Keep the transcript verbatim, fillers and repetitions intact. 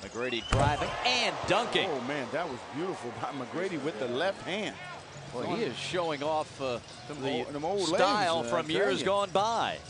McGrady driving and dunking. Oh, man, that was beautiful by McGrady with the left hand. Well, he is showing off uh, the old, them old style legs, uh, from years gone by.